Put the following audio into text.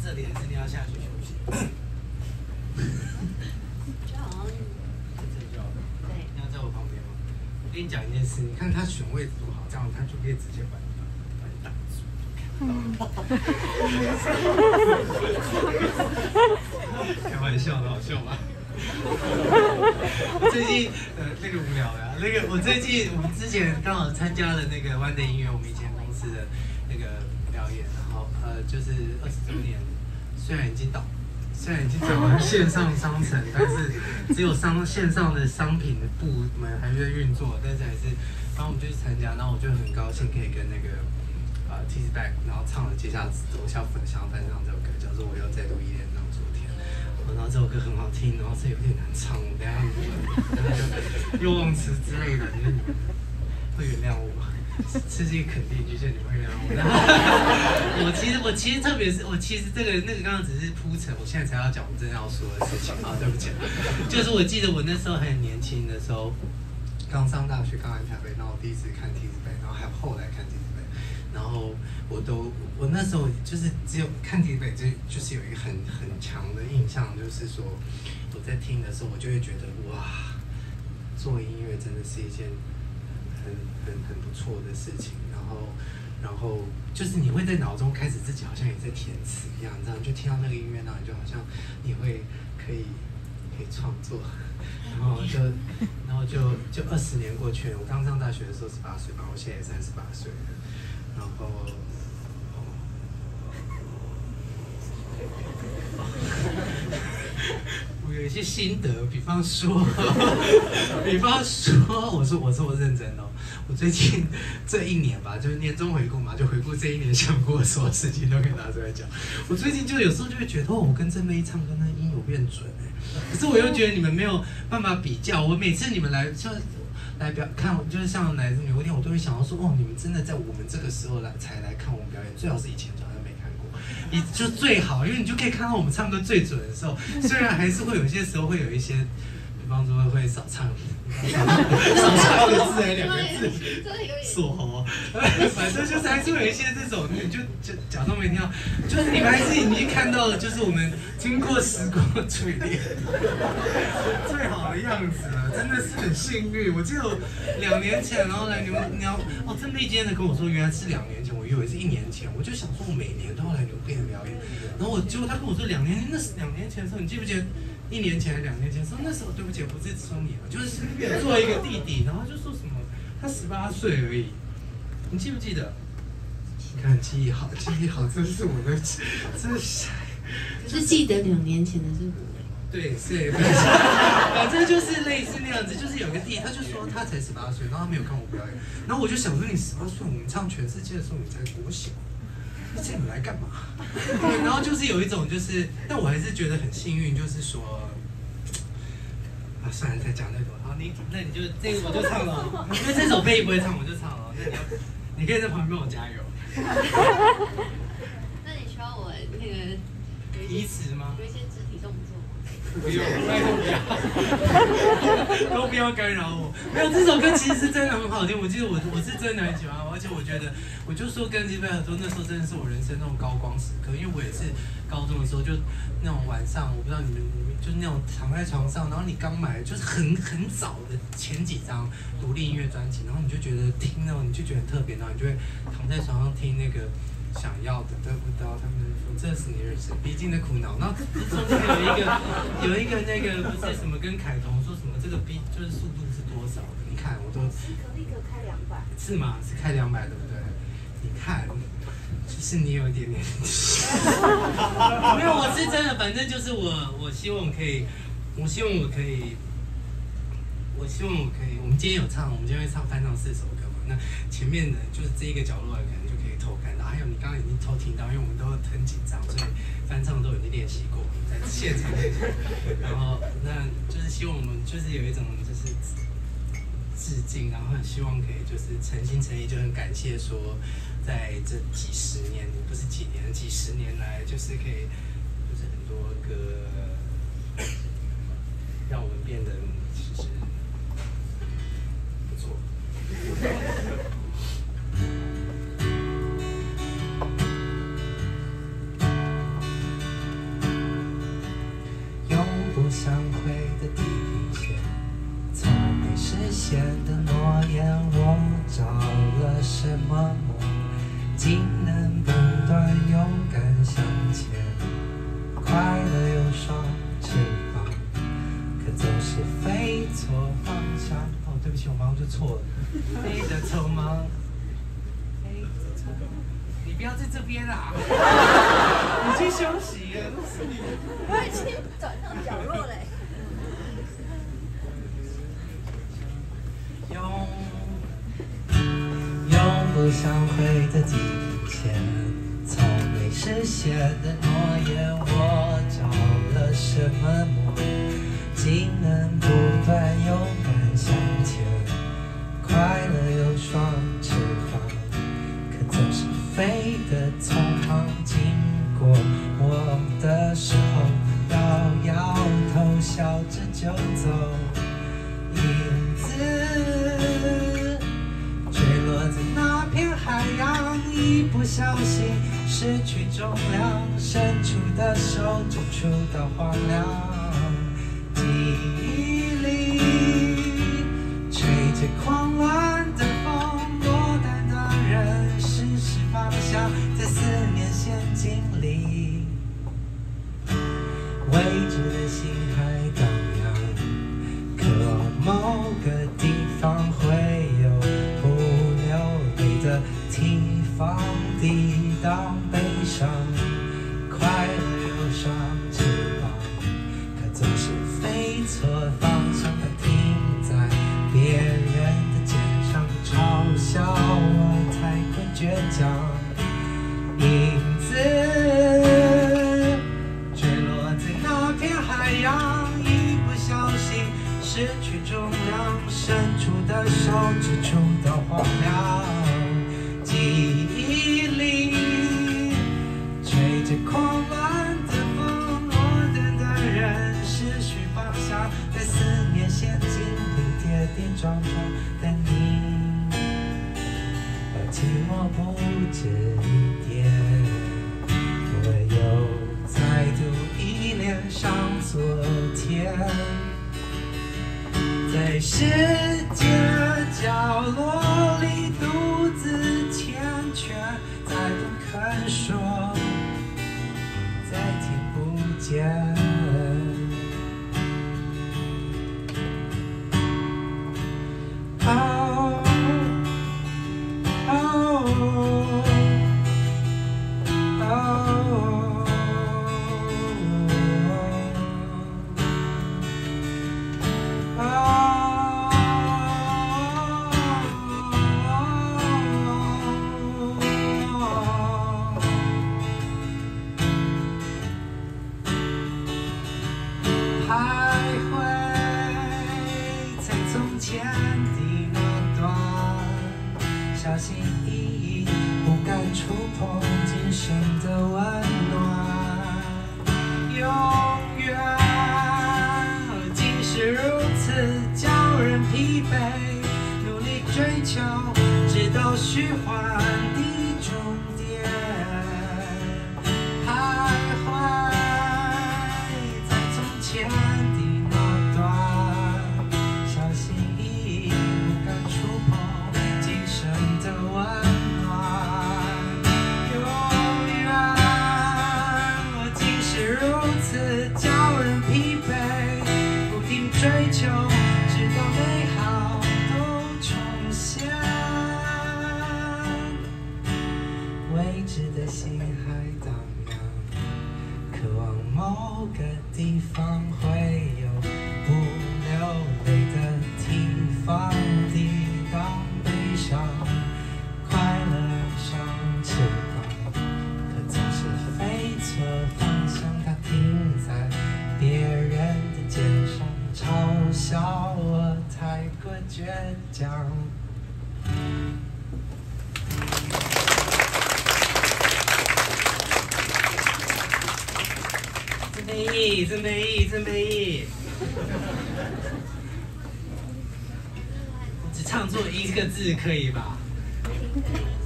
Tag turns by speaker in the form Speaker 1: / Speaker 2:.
Speaker 1: 这里，还是你要下去休息？
Speaker 2: 就好像
Speaker 1: 在这就好了。
Speaker 2: 对，
Speaker 1: 你要在我旁边吗？我跟你讲一件事，你看他选位置多好，这样他就可以直接把你挡住。开玩笑的，好笑吗？最近那个无聊的、那个我们之前刚好参加了那个湾的音乐，我们以前公司的那个表演，然后就是20周年，虽然已经转完线上商城，但是只有线上的商品的部门还在运作，但是还是，然后我们就去参加，然后我就很高兴可以跟那个Tease Back， 然后唱了接下来我想翻唱这首歌，叫做《我又再度依恋到昨天》。然后这首歌很好听，然后是有点难唱，我等下又忘词之类的，你们会原谅我吗？这是一个肯定句，就你们会原谅我。我其实特别是这个那个刚刚只是铺陈，我现在才要讲我真的要说的事情啊，对不起，就是我记得我那时候很年轻的时候，刚上大学，刚来台北，然后我第一次看 Tease Back， 然后还有后来看 Tease Back， 然后我那时候就是只有看 Tease Back， 就是有一个很强的印象，就是说我在听的时候，我就会觉得哇，做音乐真的是一件很不错的事情，然后就是你会在脑中开始自己好像也在填词一样，这样就听到那个音乐，然后你就好像你会可以创作，然后就20年过去了。我刚上大学的时候18岁吧，我现在也38岁了，然后。我有一些心得，比方说，我认真的哦。我最近这一年吧，就是年终回顾嘛，就回顾这一年想过的所有事情，都可以拿出来讲。我最近就有时候就会觉得，我跟真妹唱歌那音有变准可是我又觉得你们没有办法比较。我每次你们来看，就是像来自牛店，我都会想到说，你们真的在我们这个时候才来看我们表演，最好是以前早就没看过，你就最好，因为你就可以看到我们唱歌最准的时候。虽然还是会有些时候会有一些，比方说会少唱一个字还2个字，锁喉，反正就是还是会有一些这种，你就假装没听到，就是你们还是已经看到了，就是我们经过时光的淬炼，最好的样子了，真的是很幸运。我记得我2年前，然后来真妹今天的跟我说，原来是2年前，我以为是1年前，我就想说我每年都要来牛店表演，然后结果他跟我说2年前，那是2年前的时候，你记不记得？1年前还是2年前的时候，那时候对不起，不是说你了，就是作为一个弟弟，然后就说什么他18岁而已，你记不记得？你看记忆好，这是我的，这是。
Speaker 2: 可是记得2年前的是我。
Speaker 1: 对，反正就是类似那样子，就是有个弟，他就说他才18岁，然后他没有看我表演，然后我就想说你18岁，我们唱全世界的时候你才国小。这你来干嘛？对，然后就是有一种就是，但我还是觉得很幸运，就是说，算了，再讲那个，好，那你就这个我就唱了，因为这首贝不会唱，我就唱了。那你可以在旁边帮我加油。
Speaker 2: 那你需要我那个
Speaker 1: 移词吗？
Speaker 2: 有一些肢体动作。
Speaker 1: 不用，拜托不要，都不要干扰我。没有，这首歌其实是真的很好听。我记得我是真的很喜欢，而且我觉得，我就说跟吉贝合作，那时候真的是我人生那种高光时刻。因为我也是高中的时候，就那种晚上，我不知道你们就是那种躺在床上，然后你刚买就是很早的前几张独立音乐专辑，然后你就觉得听那种你就觉得很特别，然后你就会躺在床上听那个。想要的得不到，他们说这是你人生必经的苦恼。然后中间有一个那个不是什么跟凯彤说什么这个 B 就是速度是多少的？你看我都
Speaker 3: 立刻开200，
Speaker 1: 是吗？是开200对不对？你看，就是你有一点点没有，我是真的，反正就是我希望我可以，我们今天有唱，我们今天会翻唱4首歌嘛。那前面的就是这一个角落可能就可以偷看到，还有你刚刚已经偷听到，因为我们都很紧张，所以翻唱都已经练习过，在现场练习。然后那就是希望我们就是有一种就是致敬，然后很希望可以就是诚心诚意，就很感谢说，在这几十年，不是几年，几十年来，就是可以就是很多歌让我们变得其实。不错。 勇敢向前，快乐有双翅膀，可总是飞错方向。哦，对不起，我马上就错了。飞得匆忙，飞得匆忙。你不要在这边啦，你去休息了。
Speaker 3: 我已经转到角落嘞。
Speaker 1: 永不想回的地点，从没实现的诺言，我着了什么魔，竟能不断勇敢向前？快乐有双翅膀，可总是飞得匆忙，经过我的时候，摇摇头，笑着就走。影子坠落在那片海洋，一不小心失去重量，伸出的手指触到荒凉。记忆里吹着狂乱的风，落单的人失去方向，在思念陷阱里，未知的心还荡漾，渴望某个地方会有不流泪的地方，抵挡悲伤。快乐有双翅膀，可总是飞错方向，它停在别人的肩上，嘲笑我太过倔强。影子坠落在那片海洋，一不小心失去重量，伸出的手指触到荒凉。记忆里吹着狂乱的风，落单的人失去方向，在思念陷阱里跌跌撞撞的你，把寂寞不止一点，唯有再度忆念上昨天。在世界角落里独自缱绻，再不肯说，再听不见。哦哦徘徊在从前的那段，小心翼翼，不敢触碰今生的温暖。永远竟是如此叫人疲惫，努力追求，直到虚幻的终点。徘徊在从前的那段，小心翼翼，不敢触碰今生的温暖。永远竟是如此叫人疲惫，不停追求，直到美好都重现。未知的心还荡漾，渴望某个地方会有不流泪的地方，抵挡悲伤。快乐有双翅膀，可总是飞错方向，它停在别人的肩上，嘲笑我太过倔强。真没意，真没意，真没意。只唱错一个字可以吧？
Speaker 2: 可以。